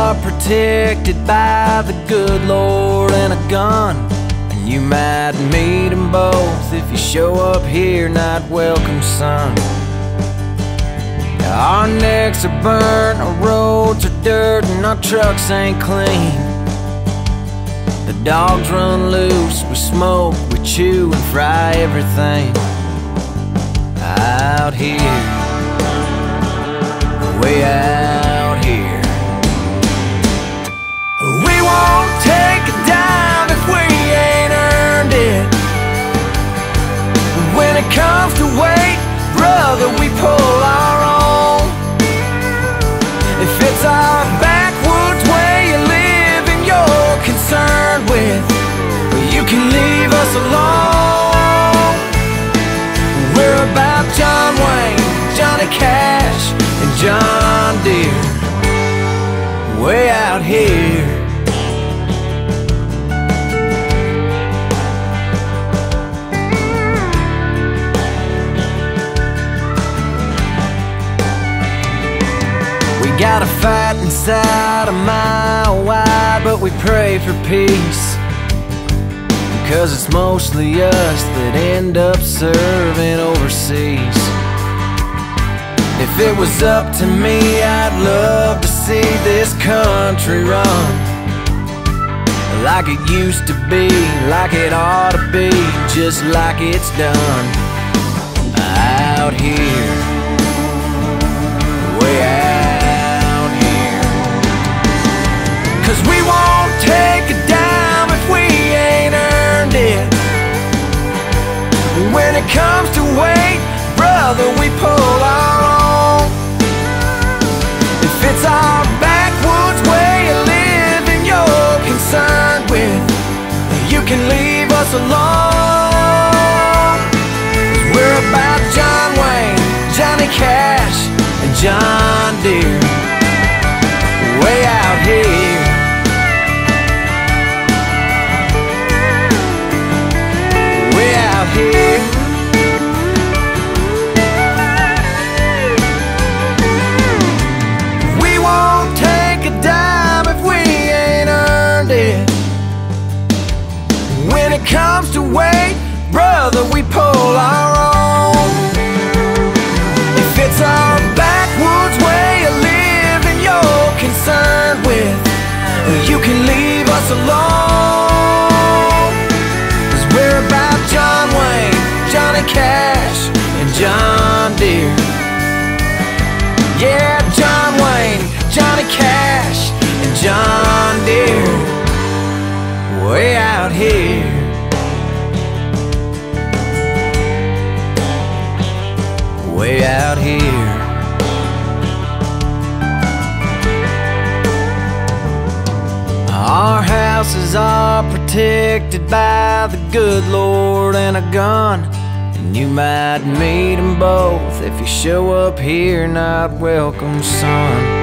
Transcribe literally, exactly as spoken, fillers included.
are protected by the good Lord and a gun. And you might meet them both if you show up here, not welcome, son. Our necks are burnt, our roads are dirt, and our trucks ain't clean. The dogs run loose, we smoke, we chew and fry everything out here, way out here. We won't take a dime if we ain't earned it. When it comes to weight, brother, we pull our own. If it's our backwoods way of living you're concerned with, you can leave us alone. We're about John Wayne, Johnny Cash, and John Deere, way out here. We got a fight inside a mile wide, but we pray for peace, because it's mostly us that end up serving overseas. If it was up to me, I'd love to see this country run like it used to be, like it ought to be, just like it's done out here, way out here. 'Cause we won't take a dime if we ain't earned it. When it comes to weight, brother, we pull our own. If it's our backwoods way of living you're concerned with, you can leave us alone. 'Cause we're about John Wayne, Johnny Cash, and John Deere, way out here, way out here. When it comes to weight, brother, we pull our own. If it's our backwoods way of living you're concerned with, you can leave us alone. 'Cause we're about John Wayne, Johnny Cash, and John Deere. Yeah, John Wayne, Johnny Cash, and John Deere, way out here. Way out here. Our houses are protected by the good Lord and a gun. And you might meet them both if you show up here, not welcome, son.